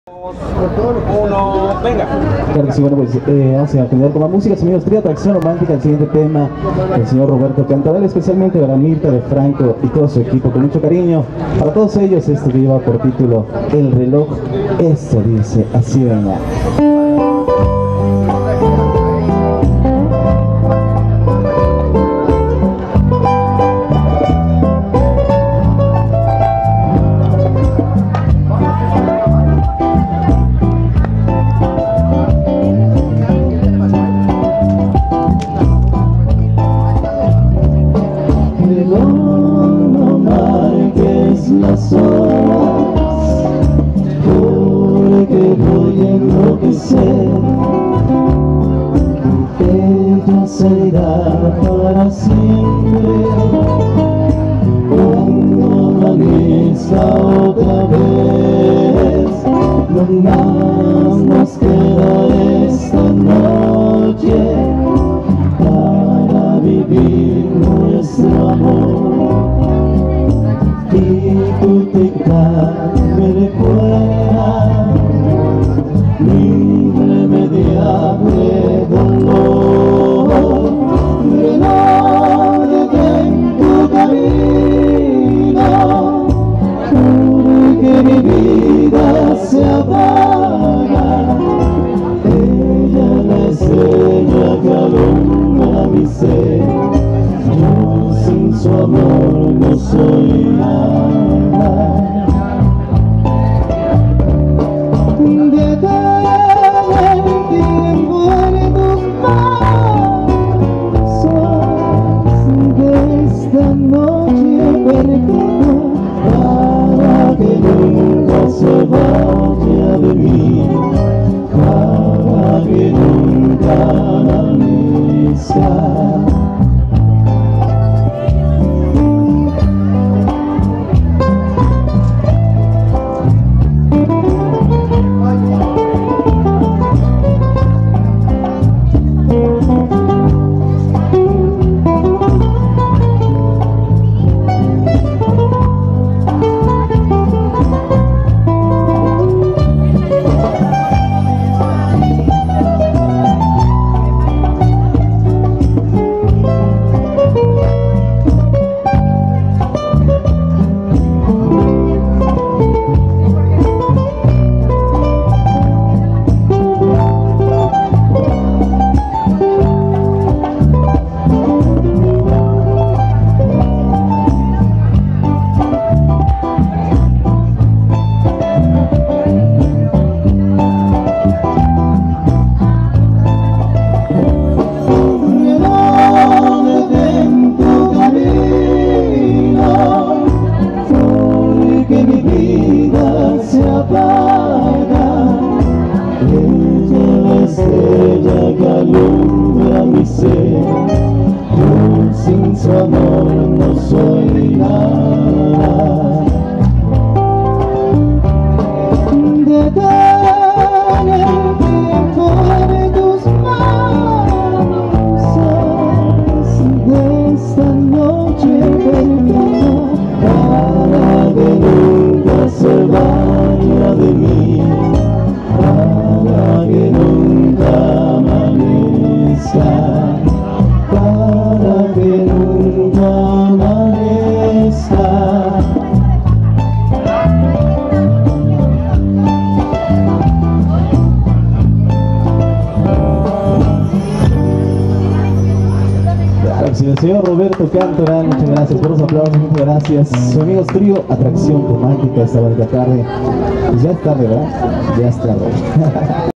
Uno, venga. Claro que sí, bueno, pues vamos a continuar con la música, amigos. Trío Atracción Romántica, el siguiente tema del señor Roberto Cantarell, especialmente para Mirta de Franco y todo su equipo, con mucho cariño. Para todos ellos, esto que lleva por título El reloj, esto dice así, venga. No marques las horas, porque voy a enloquecer. Ella se irá para siempre cuando amanezca otra vez. No más nos queda esta noche para vivir nuestro amor. Y tu tic-tac me recuerda mi irremediable dolor. Reloj en tu camino, porque mi vida se apaga. Ella es la estrella que alumbra mi ser. Yo sin su amor no soy nada. Detén el tiempo en tus manos de esta noche perfecta, para que nunca se vaya de mí, para que nunca amanezca. Estrella que alumbra mi ser. Yo sin su amor no soy nada. Detén el tiempo en tus manos de esta noche perfecta, para que nunca se vaya de mí, para que nunca amanezca, para que nunca amanezca. El señor Roberto Cantarell, muchas gracias por los aplausos, muchas gracias. Su amigos Trío Atracción Romántica esta bonita tarde. Pues ya es tarde, ¿verdad? Ya es tarde.